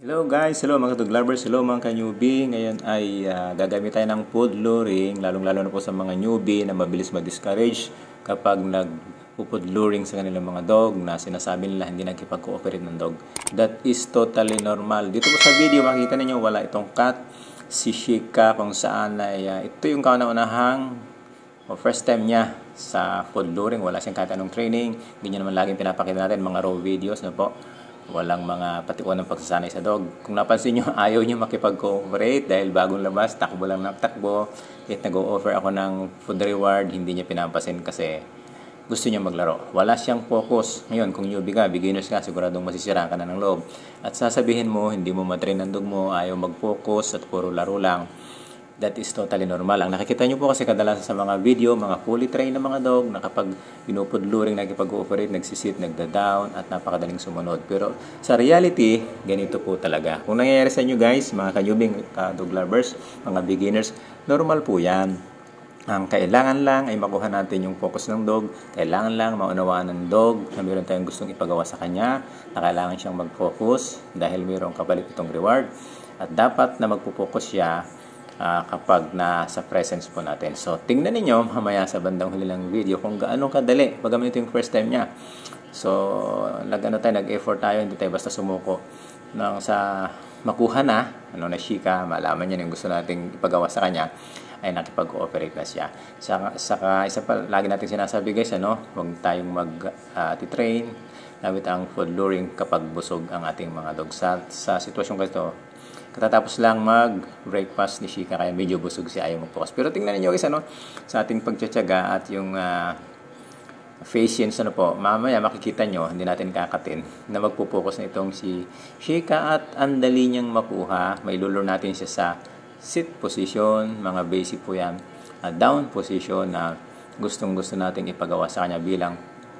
Hello guys, hello mga dog lovers, hello mga ka-newbie. Ngayon ay gagamit tayo ng food luring, lalong-lalo na po sa mga newbie na mabilis ma-discourage kapag nag-food luring sa kanilang mga dog na sinasabi nila hindi nagkipag-cooperate ng dog. That is totally normal. Dito po sa video makikita niyo wala itong cat, si Shika, kung saan ay ito yung kauna-unahang o first time niya sa food luring. Wala siyang kahit anong training, hindi niya naman laging pinapakita natin mga raw videos na po. Walang mga patiwan ng pagsasanay sa dog. Kung napansin nyo, ayaw nyo makipag-cooperate dahil bagong labas, takbo lang ng takbo. Kahit nag-o-offer ako ng food reward, hindi niya pinapansin kasi gusto niya maglaro. Wala siyang focus. Ngayon, kung newbie ka, beginners ka, siguradong masisiraan ka na ng loob. At sasabihin mo, hindi mo matrain ng dog mo, ayaw mag-focus at puro laro lang. That is totally normal. Ang nakikita nyo po kasi kadalasan sa mga video, mga fully trained na mga dog na kapag pinupudluring, nagkipag-ooperate, nagsisit, nagda-down at napakadaling sumunod. Pero sa reality, ganito po talaga. Kung nangyayari sa inyo guys, mga ka-newbie, dog lovers, mga beginners, normal po yan. Ang kailangan lang ay makuha natin yung focus ng dog. Kailangan lang maunawaan ng dog na meron tayong gustong ipagawa sa kanya, na kailangan siyang mag-focus dahil mayroong kapalit itong reward. At dapat na magpo-focus siya kapag nasa presence po natin. So, tingnan ninyo mamaya sa bandang huli ng video kung gaano kadali pag ito yung first time niya. So, nag-effort tayo, hindi tayo basta sumuko. Nang sa makuha na, na Shika, malaman niya yung gusto nating ipagawa sa kanya, ay nakipag-cooperate na siya. Saka isa pa, lagi natin sinasabi guys, huwag tayong mag-train gamit ang food luring kapag busog ang ating mga dog. Sa sitwasyon ko katatapos lang mag-breakfast ni Shika kaya medyo busog siya, ayaw mag-focus. Pero tingnan niyo guys, sa ating pagtsatsaga at yung patience, mamaya makikita nyo, hindi natin kakatin na magpo-focus na itong si Shika at ang dali niyang makuha. May lulur natin siya sa sit position, mga basic po yan, down position na gustong-gusto nating ipagawa sa kanya bilang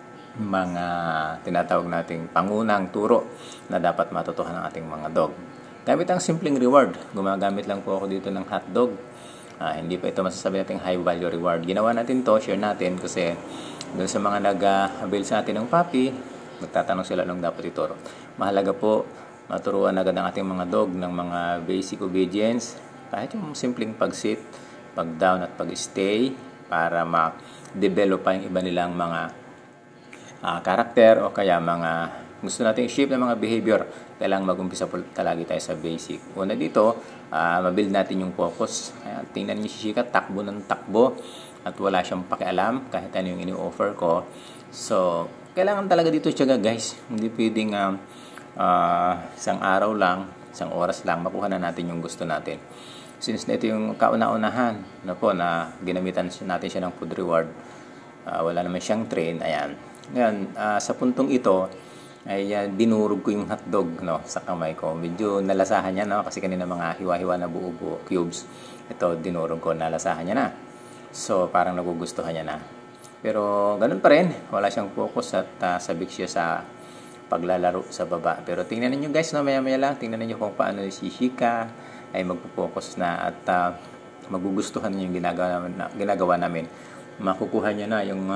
mga tinatawag nating pangunang turo na dapat matutuhan ng ating mga dog. Gamit ang simpleng reward. Gumagamit lang po ako dito ng hotdog. Hindi pa ito masasabi natin high value reward. Ginawa natin to, share natin kasi doon sa mga nag-avail sa atin ng puppy, magtatanong sila nung dapat ituro. Mahalaga po maturuan agad ang ating mga dog ng mga basic obedience. Kahit yung simpleng pag-sit, pag-down at pag-stay para ma-develop pa yung iba nilang mga karakter o kaya mga gusto natin shape ng mga behavior. Kailangan mag-umpisa po talaga tayo sa basic. Una dito, mabuild natin yung focus. Ayan, tingnan niyo si Shika, takbo ng takbo at wala siyang pakialam kahit ano yung ini-offer ko. So, kailangan talaga dito tiyaga guys. Hindi pwedeng isang araw lang, isang oras lang, makuha na natin yung gusto natin. Since na ito yung kauna-unahan na ginamitan natin siya ng food reward, wala naman siyang train. Ayan. Ngayon, sa puntong ito, ay dinurog ko yung hotdog sa kamay ko. Medyo nalasahan niya kasi kanina mga hiwa-hiwa na buo-buo cubes. Ito dinurog ko, nalasahan niya na. So parang nagugustuhan niya na. Pero ganun pa rin, wala siyang focus at sabik siya sa paglalaro sa baba. Pero tingnan niyo guys, maya-maya lang, tingnan niyo kung paano si Shika ay magpo-focus na at magugustuhan niya yung ginagawa namin. Makukuha niya na yung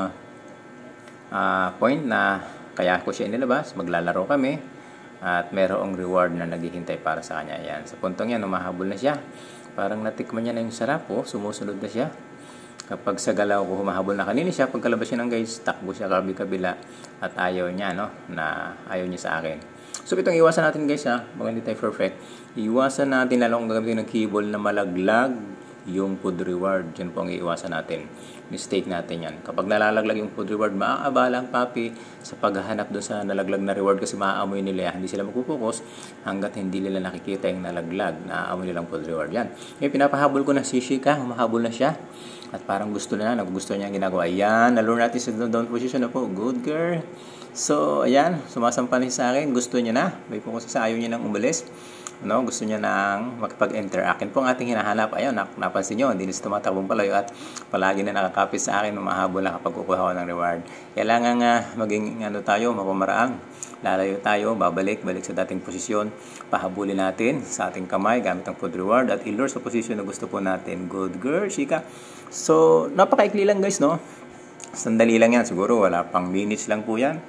point na kaya ko siya inilabas, maglalaro kami at merong reward na naghihintay para sa kanya. Ayan. Sa puntong yan, humahabol na siya. Parang natikman niya na yung sarap sumusunod na siya. Kapag sa galaw ko, humahabol na kanina siya. Pagkalabas siya ng guys, takbo siya kabila at ayaw niya, na ayaw niya sa akin. So itong iwasan natin guys, baka hindi tayo perfect. Iwasan natin lalo kung gagamitin ng keyboard na malaglag yung food reward. Yan po ang iiwasan natin. Mistake natin yan. Kapag nalalaglag yung food reward, maaabala ang puppy sa paghahanap doon sa nalaglag na reward kasi maaamoy nila yan. Hindi sila magpupokus hanggat hindi nila nakikita yung nalaglag. Naaamoy nilang food reward yan. Ngayon, pinapahabol ko na si Shika. Humahabol na siya. At parang nagugusto niya ang ginagawa. Ayan, nalure natin sa down position na po. Good girl. So, ayan, sumasampan sa akin. Gusto niya na. May focus sa ayaw niya nang umalis. Gusto niya nang makipag-interact. Yan po ang ating hinahanap. Ayun, napansin nyo, hindi na siya tumatakbong palayo at palagi na nakakapit sa akin, umahabol na kapag kukuha ko ng reward. Kailangan maging tayo, mapamaraang. Lalayo tayo, balik sa dating posisyon, pahabulin natin sa ating kamay gamit ang food reward at ilure sa posisyon na gusto po natin. Good girl, Shika. So, napakaikli lang guys, Sandali lang yan, siguro wala pang minutes lang po yan.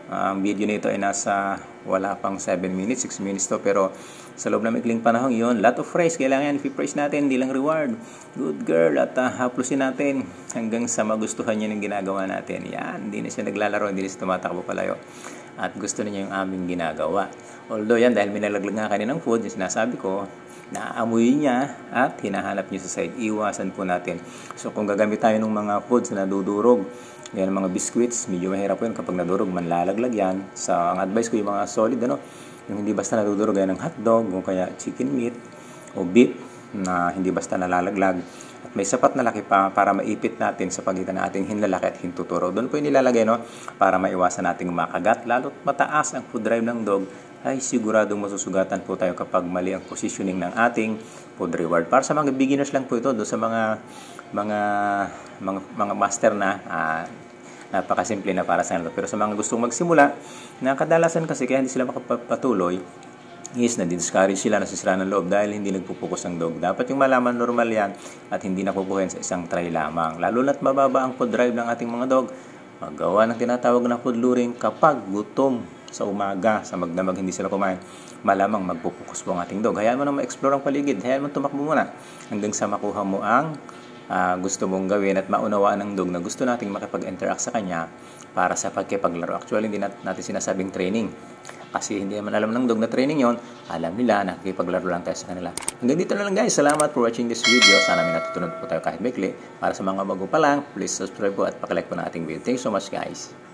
Ang video nito ay nasa wala pang 7 minutes, 6 minutes to, pero sa loob ng ikling panahon yun, lot of praise, kailangan i-praise natin, hindi lang reward. Good girl, at haplusin natin hanggang sa magustuhan niya ng ginagawa natin. Yan, hindi na siya naglalaro, hindi na siya tumatakbo palayo. At gusto niya yung aming ginagawa. Although yan, dahil minalaglag nga kaninang food, yung sinasabi ko, naaamoy niya at hinahanap niya sa side. Iwasan po natin. So kung gagamit tayo ng mga foods na nadudurog, yan mga biscuits, medyo mahirap po yun kapag nadurog, manlalaglag yan. So ang advice ko yung mga solid, yung hindi basta nadudurog yan ng hotdog o kaya chicken meat o beef na hindi basta nalalaglag. At may sapat na laki pa para maipit natin sa pagitan ng ating hinlalaki at hintuturo. Doon po yung nilalagay, para maiwasan nating makagat. Lalo't mataas ang food drive ng dog, ay siguradong masusugatan po tayo kapag mali ang positioning ng ating food reward. Para sa mga beginners lang po ito, doon sa mga master na, napakasimple na para sa kanila. Pero sa mga gustong magsimula, na kadalasan kasi kaya hindi sila makapatuloy, is na-discourage sila, nasisira ng loob dahil hindi nagpupokus ang dog. Dapat yung malaman normal yan at hindi napupuhin sa isang try lamang. Lalo na't mababa ang food drive ng ating mga dog, magawa ng tinatawag na food luring kapag gutom sa umaga, sa magdamag hindi sila kumain, malamang magpupokus po ang ating dog. Hayaan mo na ma-explore ang paligid, hayaan mo tumakbo muna hanggang sa makuha mo ang gusto mong gawin at maunawaan ng dog na gusto nating makipag-interact sa kanya para sa pagkipaglaro. Actually, hindi natin sinasabing training. Kasi hindi naman alam ng dog na training yon, alam nila na nakikipaglaro lang tayo sa kanila. Hanggang dito na lang guys. Salamat for watching this video. Sana may natutunan po tayo kahit maikli. Para sa mga bago pa lang, please subscribe po at pakilike po ng ating video. Thanks so much guys.